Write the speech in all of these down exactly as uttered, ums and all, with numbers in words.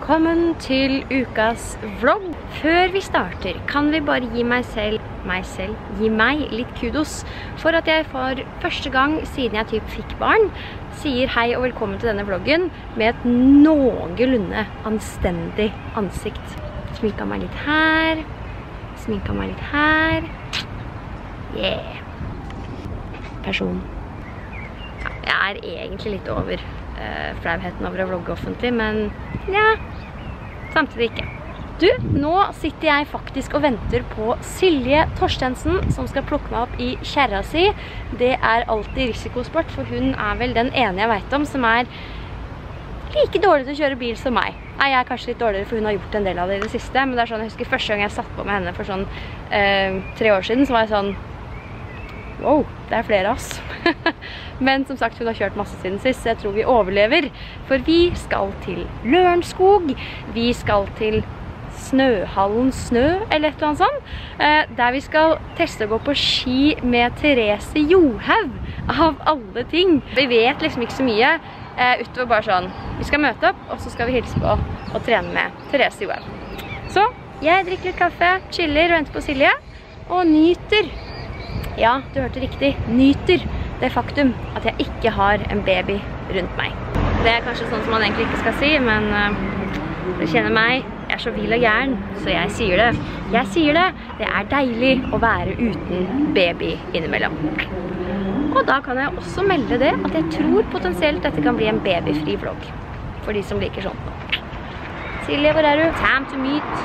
velkommen til ukas vlogg. Før vi starter, kan vi bare gi meg selv, meg selv, gi meg litt kudos for at jeg for første gang siden jeg typ fikk barn, sier hei og velkommen til denne vloggen med et noenlunde anstendig ansikt. Sminka meg litt her, sminka meg litt her. Yeah. Person. Ja, jeg er egentlig litt over uh, flauheten over å vlogge offentlig, men ja, samtidig ikke. Du, nå sitter jeg faktisk og venter på Silje Torstensen, som skal plukke meg opp i kjerra si. Det er alltid risikosport, for hun er vel den ene jeg vet om som er like dårlig til å kjøre bil som meg. Nei, jeg er kanskje litt dårligere, for hun har gjort en del av det i det siste, men det er sånn, jeg husker første gang jeg satt på med henne for sånn uh, tre år siden, så var jeg sånn, wow, det er flere av oss. Men som sagt, hun har kjørt masse siden sist, så jeg tror vi overlever. For vi skal til Lørenskog, vi skal til Snøhallen Snø, eller et eller annet sånt, der vi skal teste å gå på ski med Therese Johaug, av alle ting. Vi vet liksom ikke så mye, utover bare sånn, vi skal møte opp, og så skal vi hilse på og trene med Therese Johaug. Så jeg drikker litt kaffe, chiller og venter på Silje, og nyter. Ja, du hørte riktig, nyter det faktum at jeg ikke har en baby rundt meg. Det er kanskje sånn som man egentlig ikke skal si, men uh, du kjenner meg, jeg er så vill og gæren, så jeg sier det. Jeg sier det, det er deilig å være uten baby innimellom. Og da kan jeg også melde det at jeg tror potensielt dette kan bli en babyfri vlogg, for de som liker sånt. Silje, hvor er du? Time to meet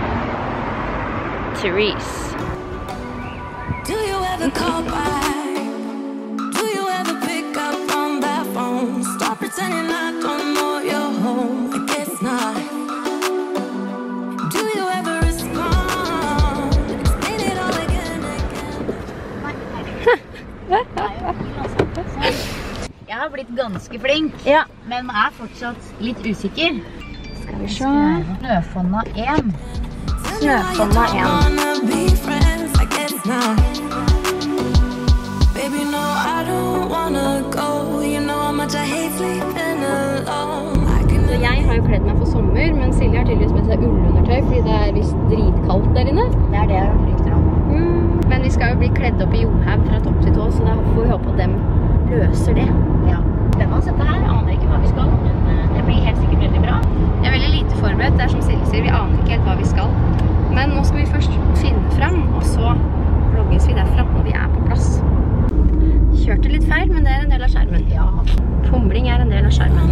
Therese. Do you ever call back? Do you ever pick up on that phone? Stop pretending I don't know you're home. I guess not. Do you ever respond? Explain it all again again. Jeg har blitt ganske flink, Ja. men er fortsatt litt usikker. Skal vi se. Snøfonna én. Snøfonna én. Wanna be friends? I guess not. Baby, no, I don't wanna go. You know how much I hate sleeping alone. I can Så jeg har jo kledd meg for sommer, men Silje har tydeligvis med seg ullundertøy, fordi det er visst dritkaldt der inne. Det er det jeg har rykter om. Mm. Men vi skal jo bli kledd opp i Johaug fra topp til tå, så da får vi håpe at dem løser det. Ja. Denne settet her aner ikke hva vi skal, men det blir helt sikkert veldig bra. Jeg er veldig lite forberedt, det er som Silje sier, vi aner ikke helt hva vi skal. Men nå skal vi først finne frem, og så vlogges vi derfra når vi er på plass. Kjørte litt feil, men det er en del av skjermen. Ja. Fomling er en del av skjermen.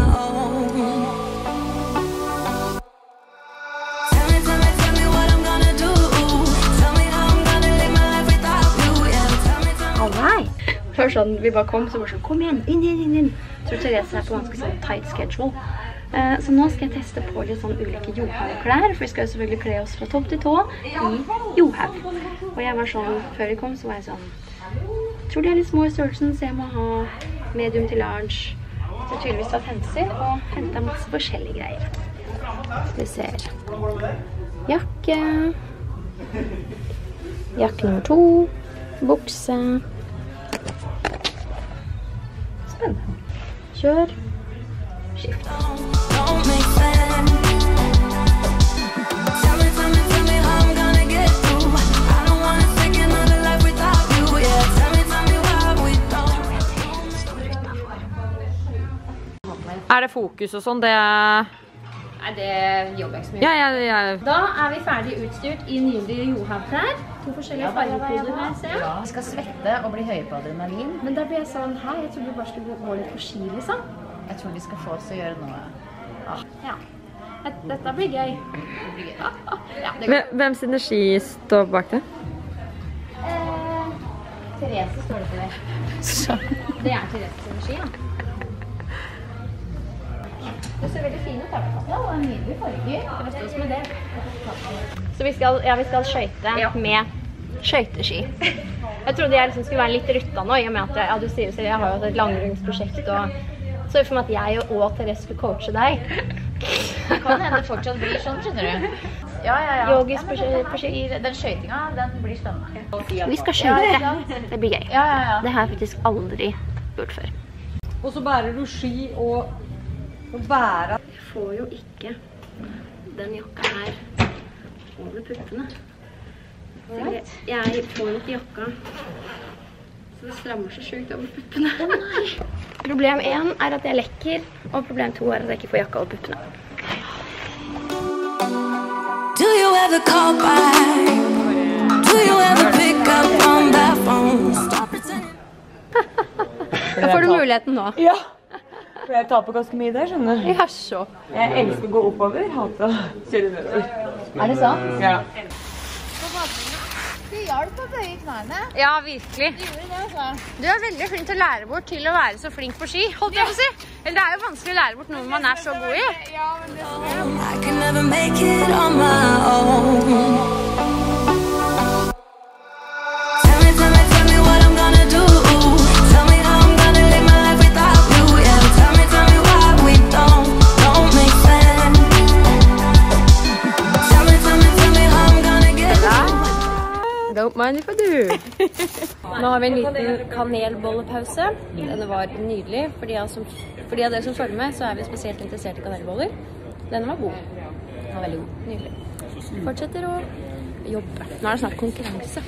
Tell me, tell me, tell me what I'm gonna do. Tell me how I'm gonna live my life without you. Yeah, tell me, tell me. Alright! Først sånn, vi bare kom, så bare sånn, kom igjen, inn, inn, inn, inn. Jeg tror Therese er på ganske sånn tight schedule. Uh, så nå skal jeg teste på litt sånn ulike Johaug-klær, for vi skal jo selvfølgelig kle oss fra topp til tå i Johaug. Og jeg var sånn, før vi kom, så var jeg sånn, jeg tror de er litt små i størrelsen, så jeg må ha medium til large. Så tydeligvis tatt hensyn, og hentet masse forskjellige greier. Skal vi se her. Jakke. Jakke nummer to. Bukse. Spennende. Kjør. Skift. Don't make sense. Tell me, tell me, tell me how I'm gonna get through. I don't wanna take another life without you. Yeah, tell me, tell me why we don't. Er det fokus og sånn? Det er... Er det jobbvekst mye? Ja, ja, ja. Da er vi ferdig utstyrt i nydelige Johaug-klær. To forskjellige fargekoder her, ser jeg. Vi skal svette og bli høye på adrenalin. Men da blir jeg sånn, hei, jeg trodde vi bare skulle gå litt på ski, liksom. Jeg tror de skal få oss til å gjøre noe. Ja. Dette blir gøy. Det blir gøy. Ja, det går. Hvem, hvem sin ski står bak det? Eh, Therese står det for det. Det er Therese sin ski, ja. Det ser veldig fin ut, da. Ja, det er en nydelig farge. Det var stås med det. Så vi skal, ja, vi skal skøyte Ja. med skøyteski. Jeg trodde jeg liksom skulle være litt rutta nå, i og med at jeg, ja, du sier, jeg har jo et langgrunnsprosjekt, og så for meg at jeg og Therese skulle coache deg. Det kan hende det fortsatt blir sånn, skjønner du. Ja, ja, ja. Yogis Ja, på men ski- det- på ski. Den skøytinga, den blir spennende. Vi skal Ja, ja, skøyte. Det blir gøy. Ja, ja, ja. Det har jeg faktisk aldri gjort før. Og så bærer du ski og, og bærer. Jeg får jo ikke den jakka her over puppene. Jeg, jeg får ikke jakka, så det strammer så sjukt over puppene. Problem én er at jeg lekker, og problem to er at jeg ikke får jakka over puppene. Do you ever call back? Do you ever pick up on that phone? Stop pretending. Da får du muligheten nå. Ja. For jeg tar på ganske mye der, skjønner du. Ja, så. Jeg elsker å gå oppover, hater å kjøre nedover. Er det sant? Ja. Du hjalp å bøye knærne. Ja, virkelig. Du gjorde det, altså. Du er veldig flink til å lære bort til å være så flink på ski, holdt jeg på å si. Eller det er jo vanskelig å lære bort noe man er så god i. Ja, men det er I can never make it on my own. Tell me, tell me, tell me what I'm gonna do. Tell me how I'm gonna live my life without you. Yeah, tell me, tell me why we don't, don't make sense. Tell me, tell me, tell me how I'm gonna get through. Don't mind if I do. Nå har vi en liten kanelbollepause. Denne var nydelig. For de av, som, for de av dere som følger med, så er vi spesielt interessert i kanelboller. Denne var god. Den var veldig god. Nydelig. Fortsetter å jobbe. Nå er det snart konkurranse.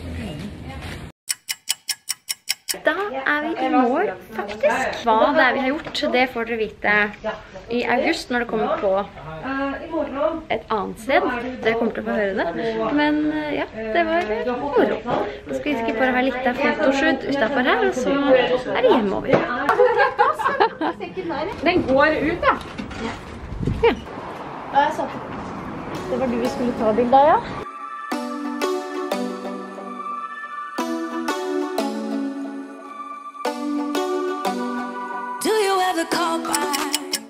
Da er vi i mål, faktisk. Hva det er vi har gjort, det får dere vite i august når det kommer på et annet sted. Dere kommer til å få høre det. Men ja, det var moro. Nå skal vi ikke bare ha litt av fotoshoot utenfor her, og så er det hjemover. Den går ut, ja. Ja. Da jeg satt. Det var du vi skulle ta bildet av, ja. Do you ever call back?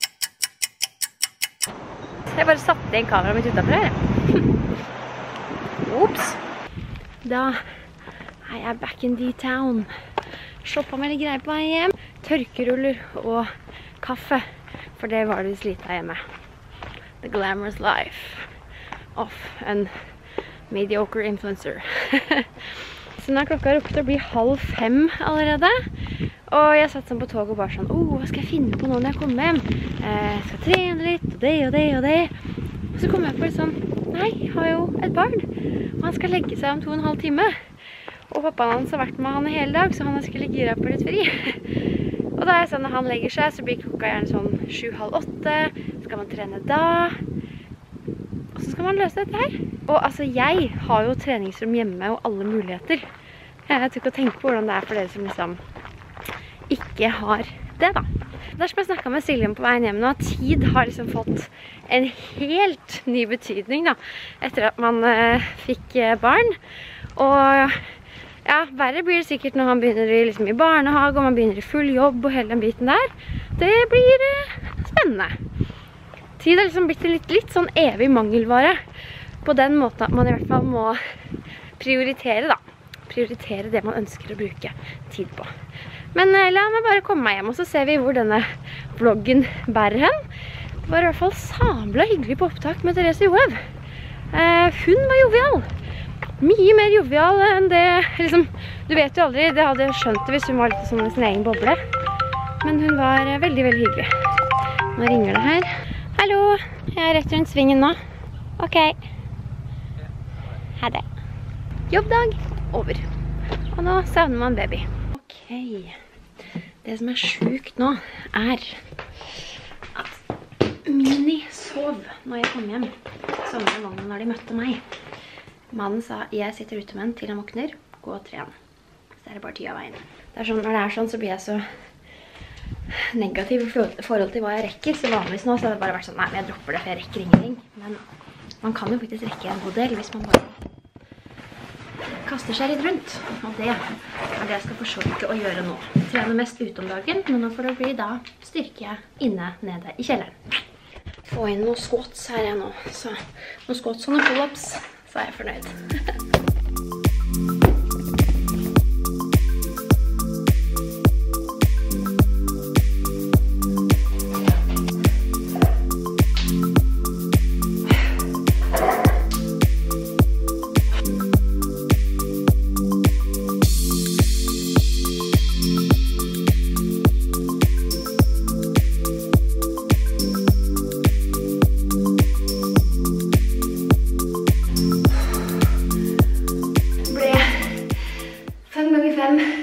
Jeg bare satte inn kameraet mitt utenfor her. Ops. Da er jeg back in D-town. Shoppa meg litt greier på vei hjem. Tørkeruller og kaffe. For det var det vi slita hjemme. The glamorous life of an mediocre influencer. Så nå er klokka rukket å bli halv fem allerede. Og jeg satt sånn på tog og bare sånn, åh, hva skal jeg finne på nå når jeg kommer hjem? Eh, jeg skal trene litt, og det og det og det. Og så kom jeg på litt sånn, nei, jeg har jo et barn. Og han skal legge seg om to og en halv time. Og pappaen hans har vært med han hele dag, så han skulle gira på litt fri. Og da er jeg sånn, når han legger seg, så blir klokka gjerne sånn sju, halv åtte. Skal man trene da? Og så skal man løse dette her. Og altså, jeg har jo treningsrom hjemme og alle muligheter. Jeg tror ikke å tenke på hvordan det er for dere som liksom ikke har det da. Derfor jeg snakket med Silje på veien hjem nå, at tid har liksom fått en helt ny betydning da, etter at man uh, fikk uh, barn. Og ja, verre blir det sikkert når han begynner i, liksom, i barnehage, og man begynner i full jobb og hele den biten der. Det blir uh, spennende. Tid har liksom blitt litt, litt sånn evig mangelvare, på den måten at man i hvert fall må prioritere da. Prioritere det man ønsker å bruke tid på. Men la meg bare komme meg hjem, og så ser vi hvor denne vloggen bærer hen. Det var i hvert fall sabla hyggelig på opptak med Therese Johaug. Eh, hun var jovial. Mye mer jovial enn det, liksom, du vet jo aldri, det hadde jeg skjønt det hvis hun var litt sånn i sin egen boble. Men hun var veldig, veldig hyggelig. Nå ringer det her. Hallo, jeg er rett rundt svingen nå. Ok. Ha det. Jobbdag over. Og nå savner man baby. Ok. Det som er sjukt nå er at Mini sov når jeg kom hjem. Sommer i vognen når de møtte meg. Mannen sa, jeg sitter ute med den til han våkner, gå og tren. Så er det bare ti av veien. Det er sånn, når det er sånn, så blir jeg så negativ i forhold til hva jeg rekker. Så vanligvis nå så har det bare vært sånn, nei, men jeg dropper det, for jeg rekker ingenting. Men man kan jo faktisk rekke en god del hvis man bare kaster seg litt rundt. Og det er det jeg skal forsøke å gjøre nå. Trene mest ut om dagen, men nå får det bli da styrker jeg inne nede i kjelleren. Få inn noen squats her jeg nå. Så noen squats og noen pull-ups, så er jeg fornøyd.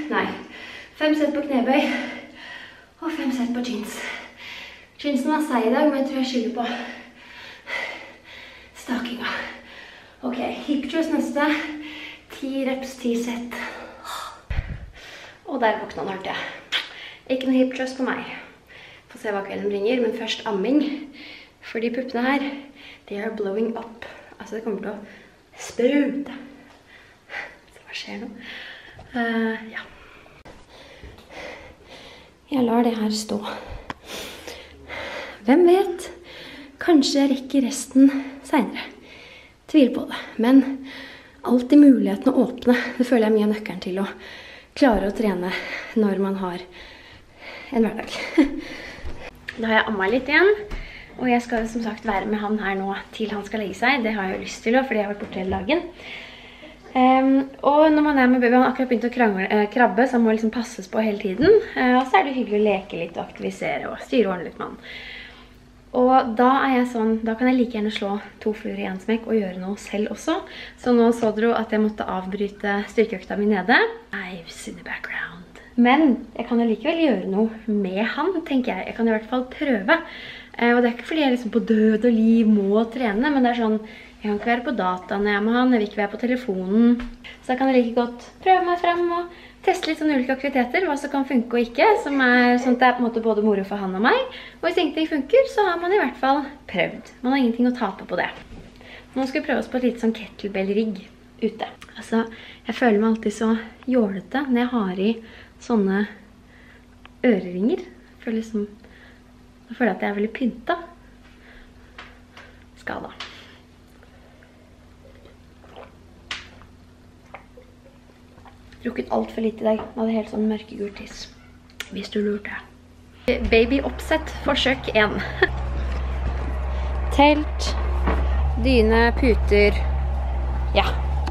nei, fem sett på knebøy og fem sett på chins. Chinsen var seig i dag, men jeg tror jeg skylder på stakinga. Ok, hip thrust neste. ti reps, ti sett. Og der våkna den, hørte jeg. Ikke noe hip thrust på meg. Få se hva kvelden bringer, men først amming. For de puppene her, they are blowing up. Altså, det kommer til å sprute. Så hva skjer nå? Uh, ja. Jeg lar det her stå. Hvem vet? Kanskje jeg rekker resten senere. Tvil på det. Men alltid muligheten å åpne. Det føler jeg mye av nøkkelen til å klare å trene når man har en hverdag. Da har jeg ammet litt igjen. Og jeg skal som sagt være med han her nå til han skal legge seg. Det har jeg jo lyst til også, fordi jeg har vært borte hele dagen. Um, og når man er med baby, han har akkurat begynt å krangle, eh, krabbe, så han må liksom passes på hele tiden. Uh, og så er det hyggelig å leke litt og aktivisere og styre ordentlig litt med han. Og da er jeg sånn, da kan jeg like gjerne slå to fluer i en smekk og gjøre noe selv også. Så nå så dere at jeg måtte avbryte styrkeøkta mi nede. Knives in the background. Men jeg kan jo likevel gjøre noe med han, tenker jeg. Jeg kan i hvert fall prøve. Og det er ikke fordi jeg liksom på død og liv må trene, men det er sånn, jeg kan ikke være på data når jeg er med han, jeg vil ikke være på telefonen. Så jeg kan like godt prøve meg frem og teste litt sånne ulike aktiviteter, hva som kan funke og ikke, som er sånn at det er på en måte både moro for han og meg. Og hvis ingenting funker, så har man i hvert fall prøvd. Man har ingenting å tape på det. Nå skal vi prøve oss på et litt sånn kettlebell-rigg ute. Altså, jeg føler meg alltid så jålete når jeg har i sånne øreringer. Jeg føler liksom... Jeg føler at jeg er veldig pynta. Skada. Drukket alt for litt i dag. Jeg hadde helt sånn mørkegul tiss. Hvis du lurte. Baby oppsett, forsøk én. Telt, dyne, puter. Ja.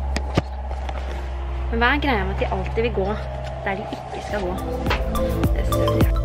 Men hva er greia med at de alltid vil gå der de ikke skal gå? Det ser vi.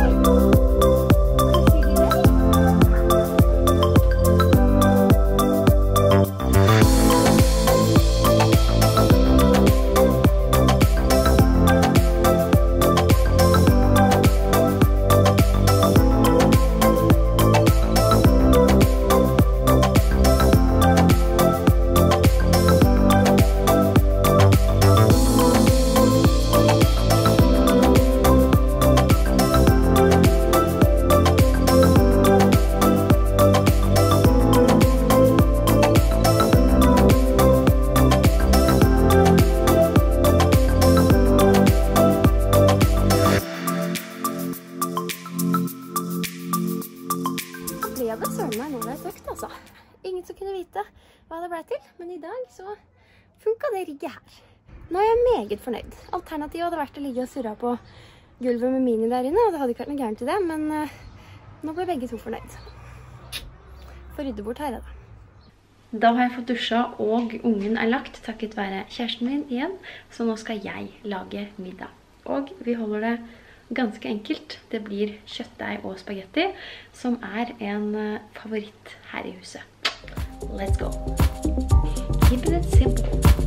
Ingen som kunne vite hva det ble til, men i dag så funket det rigget her. Nå er jeg meget fornøyd. Alternativet hadde vært å ligge og surre på gulvet med mini der inne, og det hadde ikke vært noe gærent i det, men uh, nå ble begge to fornøyd. Får rydde bort her, da. Da har jeg fått dusja, og ungen er lagt, takket være kjæresten min igjen, så nå skal jeg lage middag. Og vi holder det ganske enkelt. Det blir kjøttdeig og spagetti, som er en favoritt her i huset. Let's go. Keep it simple.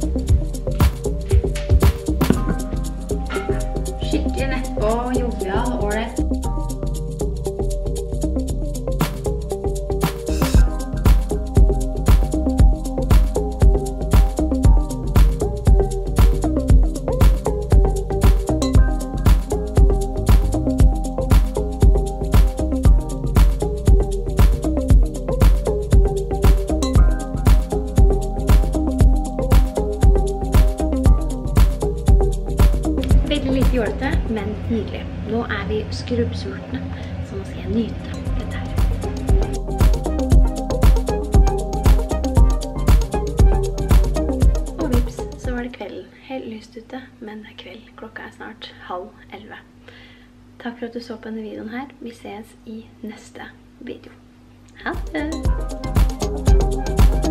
Skikkelig nettpå, jovial og ålreit. Jålete, men nydelig. Nå er vi skrubbsultne, så nå skal jeg nyte dette her. Og vips, så var det kvelden. Helt lyst ute, men det er kveld. Klokka er snart halv elleve. Takk for at du så på denne videoen her. Vi ses i neste video. Ha det!